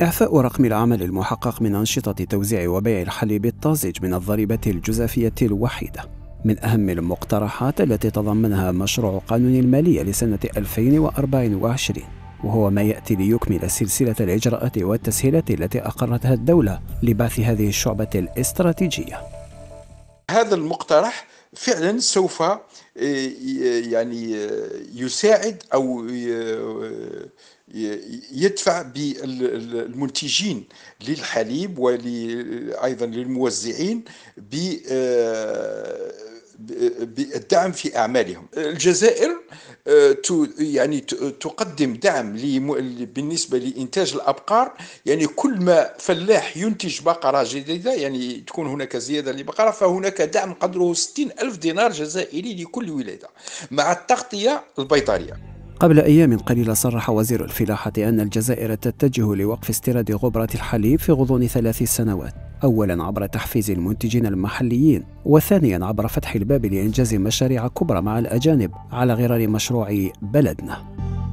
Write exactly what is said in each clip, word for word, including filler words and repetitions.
إعفاء رقم العمل المحقق من أنشطة توزيع وبيع الحليب الطازج من الضريبة الجزافية الوحيدة من أهم المقترحات التي تضمنها مشروع قانون المالية لسنة ألفين وأربعة وعشرين، وهو ما يأتي ليكمل سلسلة الإجراءات والتسهيلات التي أقرتها الدولة لبعث هذه الشعبة الاستراتيجية. هذا المقترح فعلا سوف يعني يساعد أو يدفع بالمنتجين للحليب وأيضا للموزعين بالدعم في أعمالهم. الجزائر يعني تقدم دعم بالنسبة لإنتاج الأبقار، يعني كل ما فلاح ينتج بقرة جديدة يعني تكون هناك زيادة لبقرة، فهناك دعم قدره ستين ألف دينار جزائري لكل ولادة مع التغطية البيطرية. قبل أيام قليلة صرح وزير الفلاحة أن الجزائر تتجه لوقف استيراد غبرة الحليب في غضون ثلاث سنوات، أولا عبر تحفيز المنتجين المحليين، وثانيا عبر فتح الباب لإنجاز مشاريع كبرى مع الأجانب على غرار مشروع بلدنا.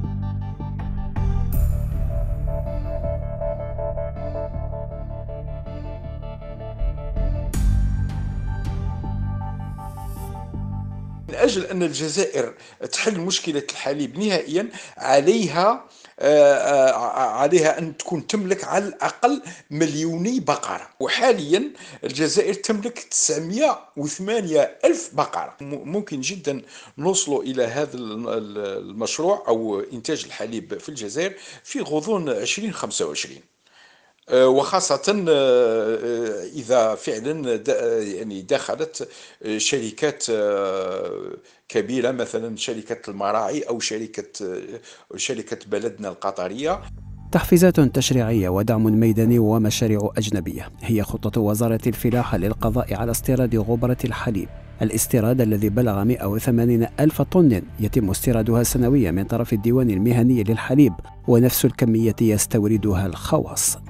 من أجل أن الجزائر تحل مشكلة الحليب نهائيا عليها عليها أن تكون تملك على الأقل مليوني بقرة، وحاليا الجزائر تملك تسعمائة وثمانية ألف بقرة. ممكن جدا نوصل إلى هذا المشروع أو إنتاج الحليب في الجزائر في غضون ألفين وخمسة وعشرين، وخاصة إذا فعلا يعني دخلت شركات كبيرة مثلا شركة المراعي أو شركة شركة بلدنا القطرية. تحفيزات تشريعية ودعم ميداني ومشاريع أجنبية هي خطة وزارة الفلاحة للقضاء على استيراد غبرة الحليب، الاستيراد الذي بلغ مئة وثمانين ألف طن يتم استيرادها سنويا من طرف الديوان المهني للحليب، ونفس الكمية يستوردها الخواص.